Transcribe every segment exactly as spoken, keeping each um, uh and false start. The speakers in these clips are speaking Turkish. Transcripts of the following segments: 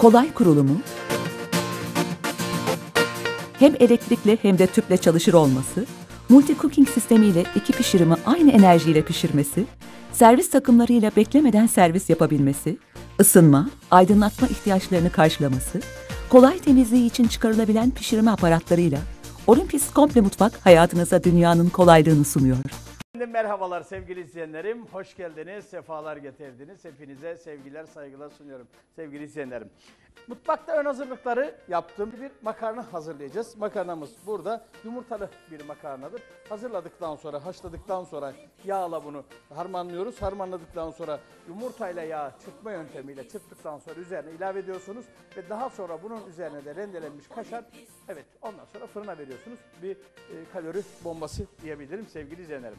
kolay kurulumu, hem elektrikli hem de tüple çalışır olması, multi cooking sistemiyle iki pişirimi aynı enerjiyle pişirmesi, servis takımlarıyla beklemeden servis yapabilmesi, ısınma, aydınlatma ihtiyaçlarını karşılaması, kolay temizliği için çıkarılabilen pişirme aparatlarıyla Olympus Komple Mutfak hayatınıza dünyanın kolaylığını sunuyor. Merhabalar sevgili izleyenlerim, hoş geldiniz, sefalar getirdiniz. Hepinize sevgiler, saygılar sunuyorum sevgili izleyenlerim. Mutfakta ön hazırlıkları yaptığım bir makarna hazırlayacağız. Makarnamız burada, yumurtalı bir makarnadır. Hazırladıktan sonra, haşladıktan sonra yağla bunu harmanlıyoruz. Harmanladıktan sonra yumurtayla yağ çırpma yöntemiyle çırptıktan sonra üzerine ilave ediyorsunuz. Ve daha sonra bunun üzerine de rendelenmiş kaşar, evet ondan sonra fırına veriyorsunuz. Bir e, kalori bombası diyebilirim sevgili izleyenlerim.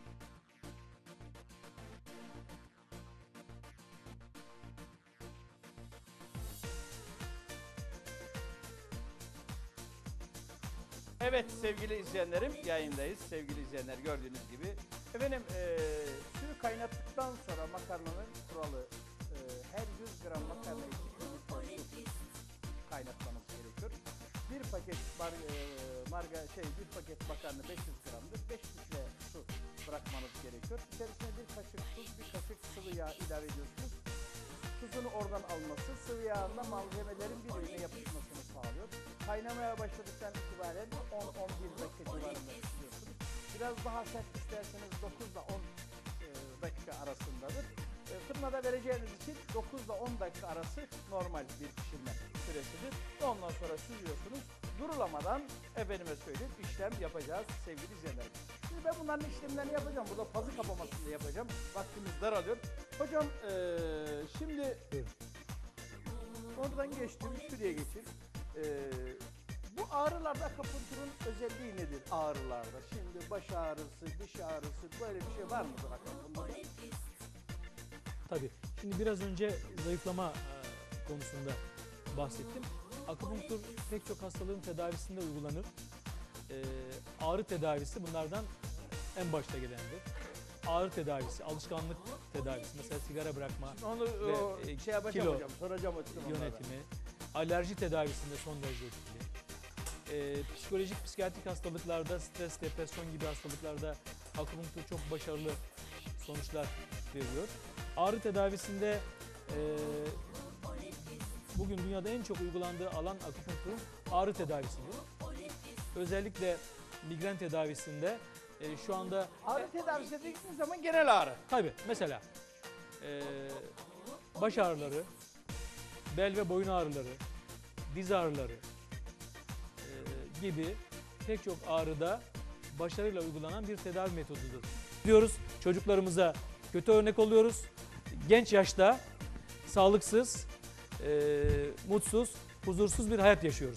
Evet sevgili izleyenlerim, yayındayız. Sevgili izleyenler, gördüğünüz gibi. Efendim e, suyu kaynattıktan sonra makarnanın kuralı e, her yüz gram makarna için su kaynatmanız gerekiyor. Bir paket mar, e, marga şey bir paket makarna beş yüz gramdır. beş litre su bırakmanız gerekiyor. İçerisine bir kaşık tuz, bir kaşık sıvı yağ ilave ediyorsunuz. Tuzunu oradan alması, sıvı yağında malzemelerin birbirine yapışmasını sağlıyor. Kaynamaya başladıktan itibaren on on bir dakika civarında pişiriyorsunuz. Biraz daha sert isterseniz dokuz ile on dakika arasındadır. E, fırına da vereceğiniz için dokuz ile on dakika arası normal bir pişirme süresidir. Ve ondan sonra süzüyorsunuz. Durulamadan efendime söyleyeyim işlem yapacağız sevgili izleyenlerim. Şimdi ben bunların işlemlerini yapacağım. Burada pazı kapamasını da yapacağım. Vaktimiz daralıyor. Hocam ee, şimdi oradan geçtim, şuraya geçeyim. Ee, bu ağrılarda akupunkturun özelliği nedir ağrılarda? Şimdi baş ağrısı, diş ağrısı böyle bir şey var mıdır akupunkturda? Tabii. Şimdi biraz önce zayıflama e, konusunda bahsettim. Akupunktur pek çok hastalığın tedavisinde uygulanır. E, ağrı tedavisi bunlardan en başta gelendir. Ağrı tedavisi, alışkanlık tedavisi, mesela sigara bırakma onu ve o, e, şey yapacağım kilo hocam, soracağım yönetimi, alerji tedavisinde son derece etkili. E, psikolojik, psikiyatrik hastalıklarda, stres, depresyon gibi hastalıklarda akupunktur çok başarılı sonuçlar veriyor. Ağrı tedavisinde e, bugün dünyada en çok uygulandığı alan akupunkturun ağrı tedavisidir. Özellikle migren tedavisinde e, şu anda... Ağrı tedavisi dediğiniz zaman genel ağrı. Tabii mesela e, baş ağrıları, bel ve boyun ağrıları, diz ağrıları e, gibi pek çok ağrıda başarıyla uygulanan bir tedavi metodudur. Diyoruz çocuklarımıza kötü örnek oluyoruz. Genç yaşta sağlıksız, e, mutsuz, huzursuz bir hayat yaşıyoruz.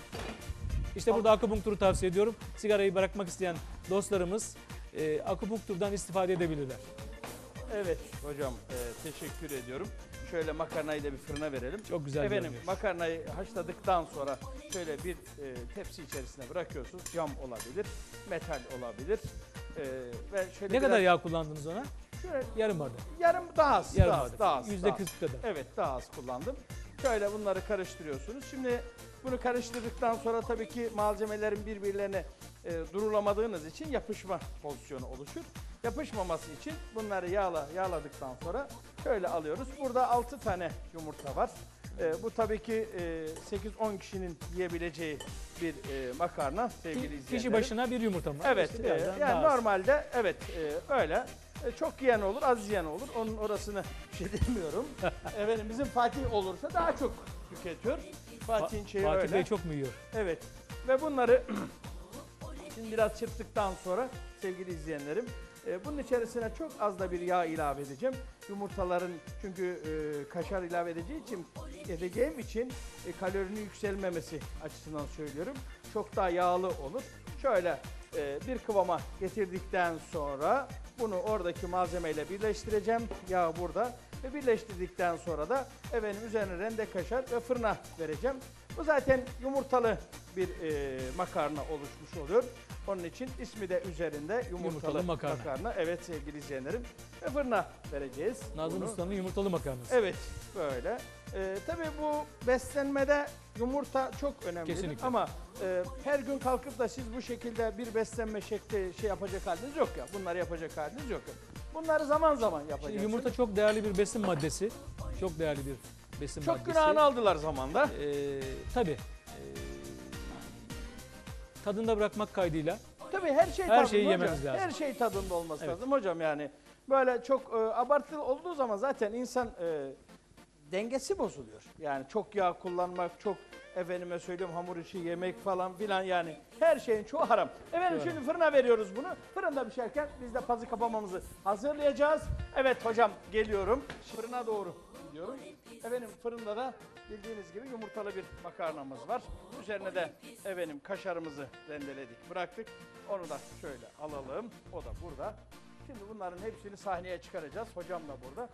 İşte burada akupunkturu tavsiye ediyorum. Sigarayı bırakmak isteyen dostlarımız e, akupunkturdan istifade edebilirler. Evet hocam, e, teşekkür ediyorum. Şöyle makarnayı da bir fırına verelim. Çok güzel Efendim görünüyor. makarnayı haşladıktan sonra şöyle bir e, tepsi içerisine bırakıyorsunuz. Cam olabilir, metal olabilir. E, ve şöyle Ne biraz, kadar yağ kullandınız ona? şöyle Yarım bardak. yarım daha az, Yarım daha az, bardak. daha az. Yüzde daha az. kırk kadar. Evet, daha az kullandım. Şöyle bunları karıştırıyorsunuz. Şimdi bunu karıştırdıktan sonra tabii ki malzemelerin birbirlerine e, durulamadığınız için yapışma pozisyonu oluşur. Yapışmaması için bunları yağla yağladıktan sonra şöyle alıyoruz. Burada altı tane yumurta var. E, bu tabii ki e, sekiz on kişinin yiyebileceği bir e, makarna sevgili izleyenlerim. Kişi başına bir yumurta mı? Evet, İşte e, birazdan yani daha az. normalde evet e, öyle. E, çok yiyen olur, az yiyen olur. Onun orasını bir şey demiyorum. Efendim bizim Fatih olursa daha çok tüketiyor. Fatih'in şeyi Fatih öyle. Bey çok mu yiyor? Evet. Ve bunları şimdi biraz çırptıktan sonra sevgili izleyenlerim, e, bunun içerisine çok az da bir yağ ilave edeceğim. Yumurtaların çünkü e, kaşar ilave edeceği için edeceğim için e, kalorinin yükselmemesi açısından söylüyorum. Çok daha yağlı olur. Şöyle e, bir kıvama getirdikten sonra bunu oradaki malzemeyle birleştireceğim. Yağ burada. Ve birleştirdikten sonra da efendim üzerine rende kaşar ve fırına vereceğim. Bu zaten yumurtalı bir e, makarna oluşmuş oluyor. Onun için ismi de üzerinde yumurtalı, Yumurtalı makarna. makarna. Evet sevgili izleyenlerim. Ve fırına vereceğiz. Nazım bunu. Usta'nın yumurtalı makarnası. Evet böyle. Ee, tabii bu beslenmede yumurta çok önemli. Kesinlikle. Ama e, her gün kalkıp da siz bu şekilde bir beslenme şekli şey yapacak haliniz yok ya. Bunları yapacak haliniz yok. Bunları zaman zaman yapacaksınız. Şimdi yumurta çok değerli bir besin maddesi. Çok değerli bir besin çok maddesi. günahını aldılar zamanda. Ee, tabii. Ee, tadında bırakmak kaydıyla. Tabii her şey Her tadında şeyi hocam. yememiz lazım. Her şey tadında olması Evet. lazım hocam yani. Böyle çok e, abartılı olduğu zaman zaten insan e, dengesi bozuluyor. Yani çok yağ kullanmak, çok efendime söyleyeyim hamur işi yemek falan filan yani her şeyin çoğu haram. Efendim Doğru. şimdi fırına veriyoruz bunu. Fırında pişerken biz de pazı kapamamızı hazırlayacağız. Evet hocam geliyorum. Fırına doğru gidiyorum. Efendim fırında da bildiğiniz gibi yumurtalı bir makarnamız var. Üzerine de efendim kaşarımızı rendeledik, bıraktık. Onu da şöyle alalım. O da burada. Şimdi bunların hepsini sahneye çıkaracağız. Hocam da burada.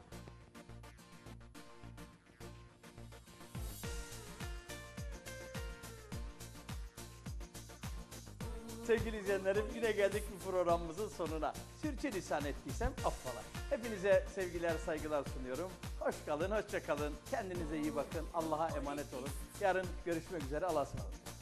Sevgili izleyenlerim yine geldik bu programımızın sonuna. Sürçülisan ettiysem affola. Hepinize sevgiler, saygılar sunuyorum. Hoş kalın, hoşça kalın. Kendinize iyi bakın. Allah'a emanet olun. Yarın görüşmek üzere. Allah'a ısmarladık.